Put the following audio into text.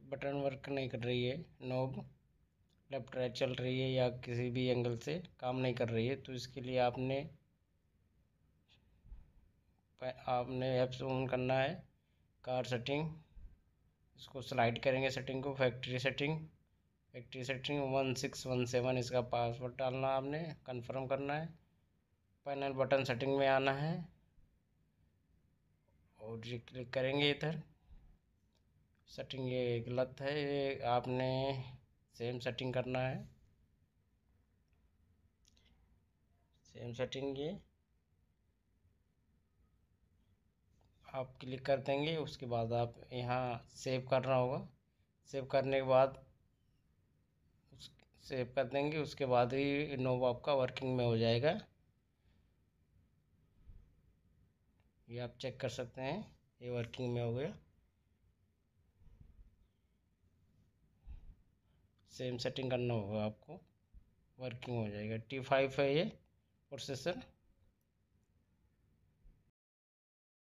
Button work नहीं कर रही है, नॉब लेफ्ट राइट चल रही है या किसी भी एंगल से काम नहीं कर रही है, तो इसके लिए आपने ऐप्स ऑन करना है। कार सेटिंग, इसको स्लाइड करेंगे सेटिंग को, फैक्ट्री सेटिंग 1617 इसका पासवर्ड डालना आपने, कंफर्म करना है। पैनल बटन सेटिंग में आना है और ये क्लिक करेंगे इधर। सेटिंग ये गलत है, ये आपने सेम सेटिंग करना है, सेम सेटिंग ये आप क्लिक कर देंगे। उसके बाद आप यहाँ सेव करना होगा, सेव करने के बाद सेव कर देंगे, उसके बाद ही नोब आपका वर्किंग में हो जाएगा। ये आप चेक कर सकते हैं, ये वर्किंग में हो गया। सेम सेटिंग करना होगा आपको, वर्किंग हो जाएगा। T5 है ये प्रोसेसर।